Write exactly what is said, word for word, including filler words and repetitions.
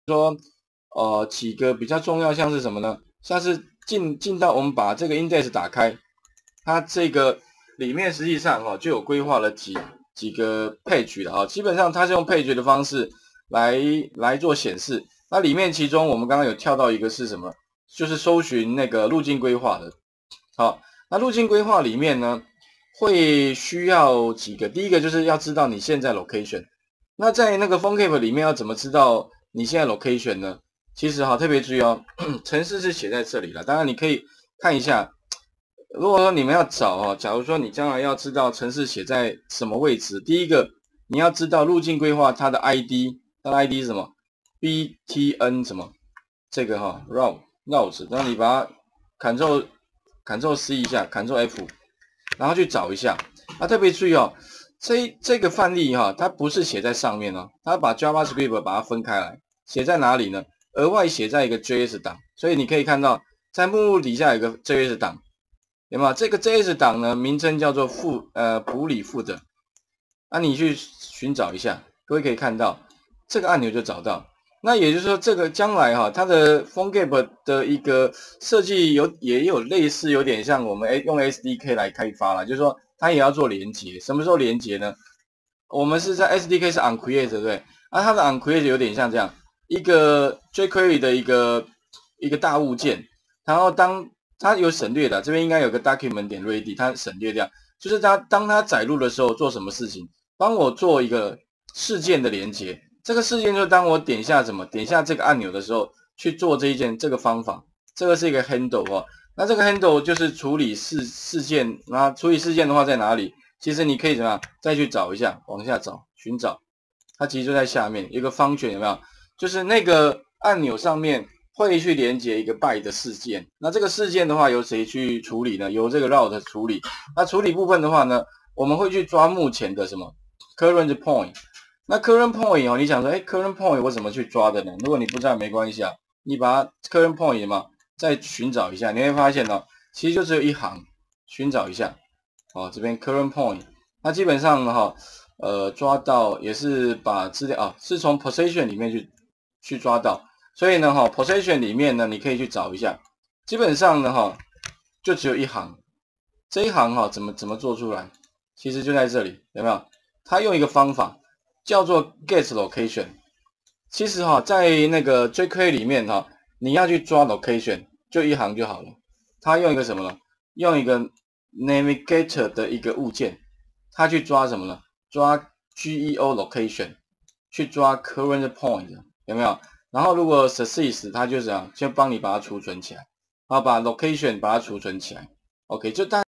说，呃，几个比较重要，像是什么呢？像是进进到我们把这个 index 打开，它这个里面实际上哈、哦、就有规划了几几个 page 的啊、哦，基本上它是用 page 的方式来来做显示。那里面其中我们刚刚有跳到一个是什么？就是搜寻那个路径规划的。好，那路径规划里面呢，会需要几个，第一个就是要知道你现在 location。那在那个 PhoneCap 里面要怎么知道你现在 location 呢？其实哈，特别注意哦，程式是写在这里了。当然你可以看一下，如果说你们要找哦，假如说你将来要知道程式写在什么位置，第一个你要知道路径规划它的 I D， 它的 I D 是什么 ？B T N 什么？这个哈 route route， 然后你把它 Ctrl Ctrl C 一下 ，Ctrl F， 然后去找一下。啊，特别注意哦，这这个范例哈、哦，它不是写在上面哦，它把 JavaScript 把它分开来，写在哪里呢？额外写在一个 J S 档，所以你可以看到在目录底下有个 J S 档，有没有？这个 J S 档呢，名称叫做副呃普里副的。那、啊、你去寻找一下，各位可以看到这个按钮就找到。那也就是说，这个将来哈、啊，它的 PhoneGap 的一个设计有也有类似，有点像我们用 S D K 来开发啦，就是说它也要做连接。什么时候连接呢？我们是在 S D K 是 onCreate 对不对？啊，它的 onCreate 有点像这样。一个 jQuery 的一个一个大物件，然后当它有省略的，这边应该有个 document 点 ready， 它省略掉，就是它当它载入的时候做什么事情，帮我做一个事件的连接。这个事件就是当我点下什么，点下这个按钮的时候去做这一件这个方法，这个是一个 handle 哦。那这个 handle 就是处理事事件，那处理事件的话在哪里？其实你可以怎么样再去找一下，往下找寻找，它其实就在下面一个方卷有没有？就是那个按钮上面会去连接一个 byte 的事件，那这个事件的话由谁去处理呢？由这个 route 处理。那处理部分的话呢，我们会去抓目前的什么 current point。那 current point 哦，你想说，哎 current point 我怎么去抓的呢？如果你不知道没关系啊，你把它 current point 嘛再寻找一下，你会发现哦，其实就只有一行，寻找一下，哦，这边 current point， 那基本上哈、哦，呃，抓到也是把资料啊，是从 position 里面去。去抓到，所以呢，哈 ，position 里面呢，你可以去找一下，基本上呢，哈，就只有一行，这一行哈，怎么怎么做出来？其实就在这里，有没有？他用一个方法叫做 get location。其实哈，在那个 jQuery 里面哈，你要去抓 location， 就一行就好了。他用一个什么呢？用一个 navigator 的一个物件，他去抓什么呢？抓 geo location， 去抓 current point。有没有？然后如果 success 它就这样，先帮你把它储存起来，然后把 location 把它储存起来。OK， 就大。